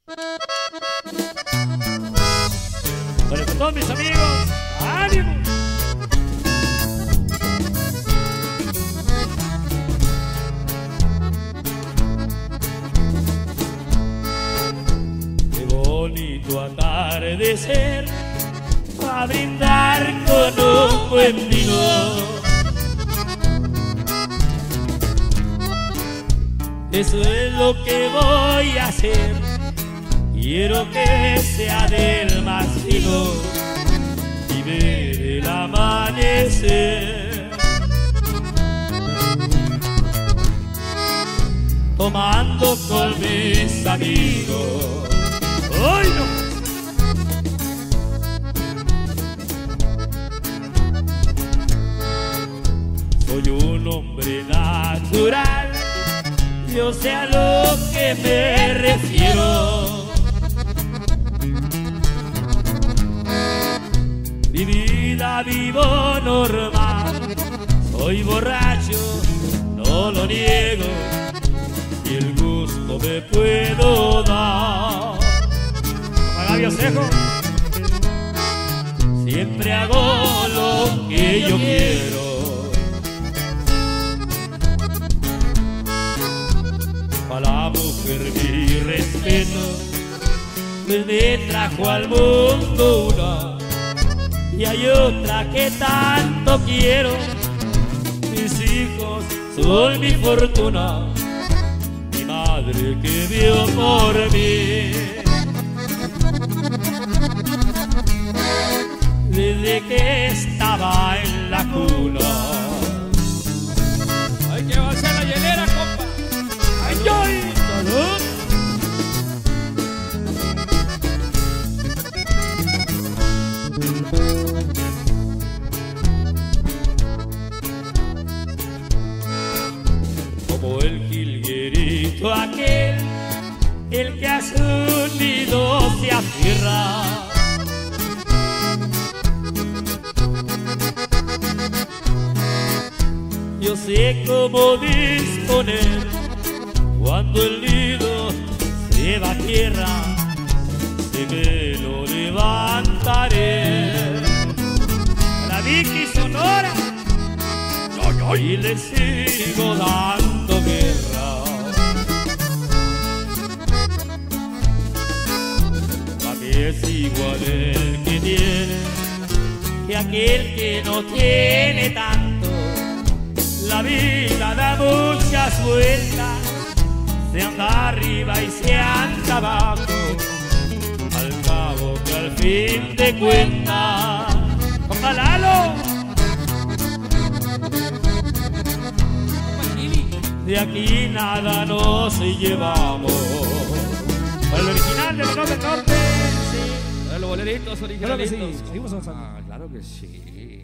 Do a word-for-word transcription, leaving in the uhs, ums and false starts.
Bueno, con todos mis amigos, ánimo. Qué bonito atardecer a brindar con un buen vino. Eso es lo que voy a hacer. Quiero que sea del más fino y ver el amanecer. Tomando con mis amigos. ¡Ay, no! Soy un hombre natural, yo sé a lo que me refiero. Mi vida vivo normal, soy borracho, no lo niego, y el gusto me puedo dar. Agavio Cejo, siempre hago lo que yo quiero. A la mujer mi respeto, pues me trajo al mundo una, y hay otra que tanto quiero. Mis hijos son mi fortuna, mi madre que vio por mí. Desde que estaba en la cuna. Hay que avanzar la hielera, compa. ¡Ay, ay! ¡Salud! Como el jilguerito aquel, el que a su nido se afirra. Yo sé cómo disponer cuando el nido se va a tierra, sé que lo levantaré. La Vicky Sonora, y le sigo dando guerra. A mí es igual el que tiene que aquel que no tiene tanto. La vida da muchas vueltas, se anda arriba y se anda abajo, al cabo que al fin de cuentas. ¡Compa Lalo! De aquí nada nos llevamos. El original de los Norte del Norte. Sí. Los boleritos originalitos. Claro que sí. Seguimos avanzando. Ah, claro que sí.